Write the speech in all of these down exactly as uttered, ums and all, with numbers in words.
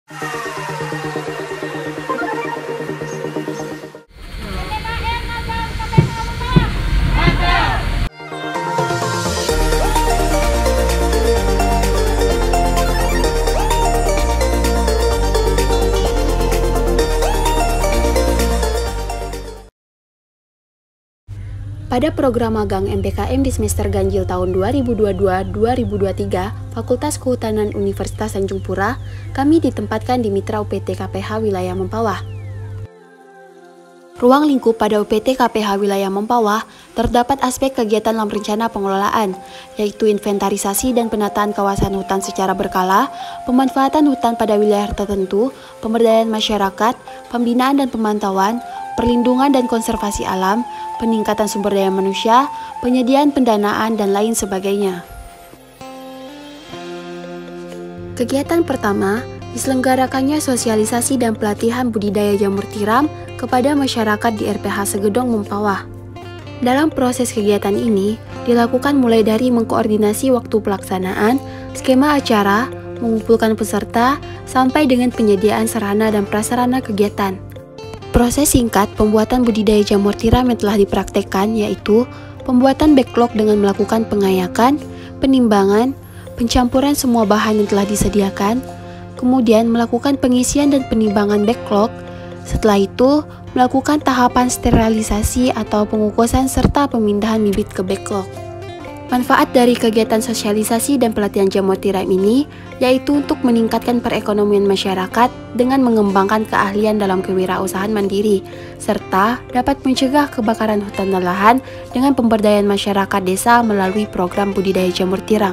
Pada program magang M P K M di semester ganjil tahun dua ribu dua puluh dua dua ribu dua puluh tiga, Fakultas Kehutanan Universitas Tanjung Pura, kami ditempatkan di Mitra U P T K P H Wilayah Mempawah. Ruang lingkup pada U P T K P H Wilayah Mempawah terdapat aspek kegiatan dalam rencana pengelolaan, yaitu inventarisasi dan penataan kawasan hutan secara berkala, pemanfaatan hutan pada wilayah tertentu, pemberdayaan masyarakat, pembinaan dan pemantauan, perlindungan dan konservasi alam, peningkatan sumber daya manusia, penyediaan pendanaan, dan lain sebagainya. Kegiatan pertama, diselenggarakannya sosialisasi dan pelatihan budidaya jamur tiram kepada masyarakat di R P H Segedong Mempawah. Dalam proses kegiatan ini, dilakukan mulai dari mengkoordinasi waktu pelaksanaan, skema acara, mengumpulkan peserta, sampai dengan penyediaan sarana dan prasarana kegiatan. Proses singkat pembuatan budidaya jamur tiram yang telah dipraktekkan yaitu pembuatan backlog dengan melakukan pengayakan, penimbangan, pencampuran semua bahan yang telah disediakan, kemudian melakukan pengisian dan penimbangan backlog. Setelah itu, melakukan tahapan sterilisasi atau pengukusan serta pemindahan bibit ke backlog. Manfaat dari kegiatan sosialisasi dan pelatihan jamur tiram ini yaitu untuk meningkatkan perekonomian masyarakat dengan mengembangkan keahlian dalam kewirausahaan mandiri, serta dapat mencegah kebakaran hutan dan lahan dengan pemberdayaan masyarakat desa melalui program budidaya jamur tiram.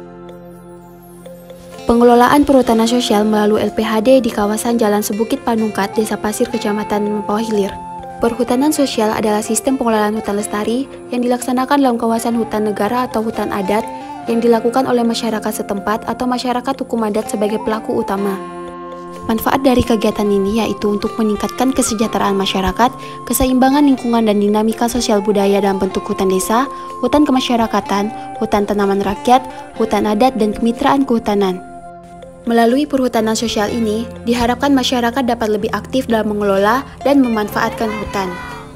Pengelolaan perhutanan sosial melalui L P H D di kawasan Jalan Sebukit Panungkat, Desa Pasir, Kecamatan Mempawah Hilir. Perhutanan sosial adalah sistem pengelolaan hutan lestari yang dilaksanakan dalam kawasan hutan negara atau hutan adat yang dilakukan oleh masyarakat setempat atau masyarakat hukum adat sebagai pelaku utama. Manfaat dari kegiatan ini yaitu untuk meningkatkan kesejahteraan masyarakat, keseimbangan lingkungan dan dinamika sosial budaya dalam bentuk hutan desa, hutan kemasyarakatan, hutan tanaman rakyat, hutan adat, dan kemitraan kehutanan. Melalui perhutanan sosial ini, diharapkan masyarakat dapat lebih aktif dalam mengelola dan memanfaatkan hutan.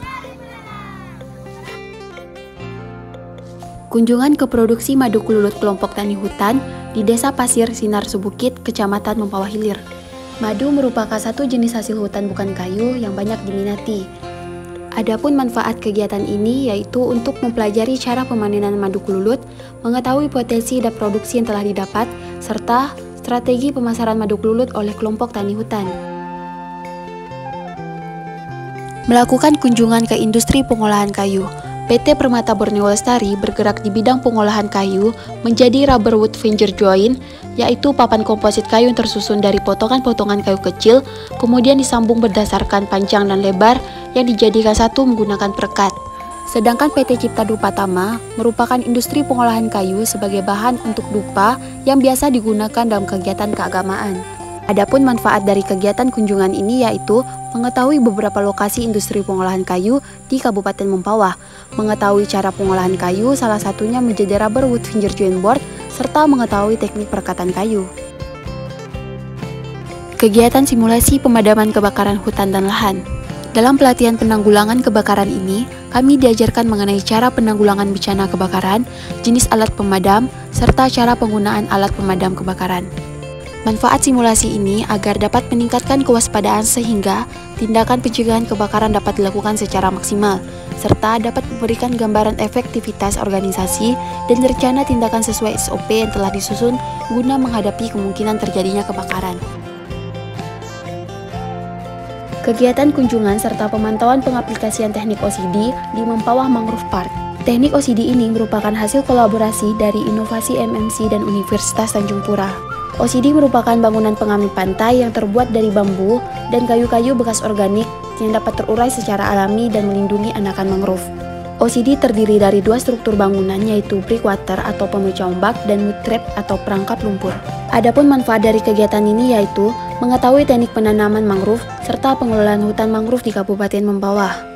Kunjungan ke produksi madu kelulut kelompok tani hutan di Desa Pasir, Sinar Sebukit, Kecamatan Mempawah Hilir. Madu merupakan satu jenis hasil hutan bukan kayu yang banyak diminati. Adapun manfaat kegiatan ini yaitu untuk mempelajari cara pemanenan madu kelulut, mengetahui potensi dan produksi yang telah didapat, serta strategi pemasaran madu kelulut oleh kelompok tani hutan. Melakukan kunjungan ke industri pengolahan kayu. P T Permata Borneo Lestari bergerak di bidang pengolahan kayu menjadi rubber wood flanger joint, yaitu papan komposit kayu yang tersusun dari potongan-potongan kayu kecil, kemudian disambung berdasarkan panjang dan lebar yang dijadikan satu menggunakan perekat. Sedangkan P T Cipta Dupa Tama merupakan industri pengolahan kayu sebagai bahan untuk dupa yang biasa digunakan dalam kegiatan keagamaan. Adapun manfaat dari kegiatan kunjungan ini yaitu mengetahui beberapa lokasi industri pengolahan kayu di Kabupaten Mempawah, mengetahui cara pengolahan kayu, salah satunya menjadi rubber wood flanger joint board, serta mengetahui teknik perekatan kayu. Kegiatan simulasi pemadaman kebakaran hutan dan lahan. Dalam pelatihan penanggulangan kebakaran ini, kami diajarkan mengenai cara penanggulangan bencana kebakaran, jenis alat pemadam, serta cara penggunaan alat pemadam kebakaran. Manfaat simulasi ini agar dapat meningkatkan kewaspadaan sehingga tindakan pencegahan kebakaran dapat dilakukan secara maksimal, serta dapat memberikan gambaran efektivitas organisasi dan rencana tindakan sesuai S O P yang telah disusun guna menghadapi kemungkinan terjadinya kebakaran. Kegiatan kunjungan serta pemantauan pengaplikasian teknik O C D di Mempawah Mangrove Park. Teknik O C D ini merupakan hasil kolaborasi dari Inovasi M M C dan Universitas Tanjung Pura. O C D merupakan bangunan pengaman pantai yang terbuat dari bambu dan kayu-kayu bekas organik yang dapat terurai secara alami dan melindungi anakan mangrove. O C D terdiri dari dua struktur bangunan yaitu breakwater atau pemecah ombak dan mud trap atau perangkap lumpur. Adapun manfaat dari kegiatan ini yaitu mengetahui teknik penanaman mangrove serta pengelolaan hutan mangrove di Kabupaten Mempawah.